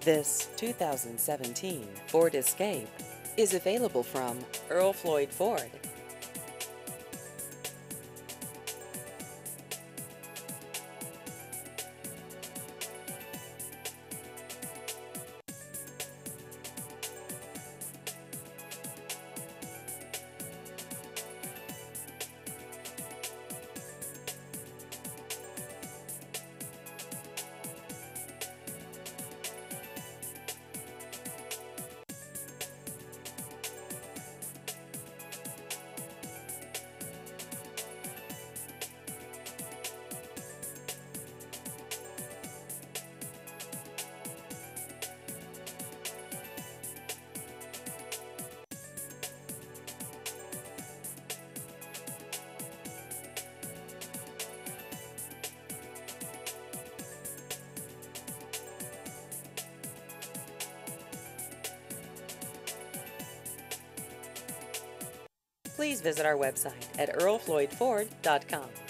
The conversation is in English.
This 2017 Ford Escape is available from Earl Floyd Ford. Please visit our website at earlfloydford.com.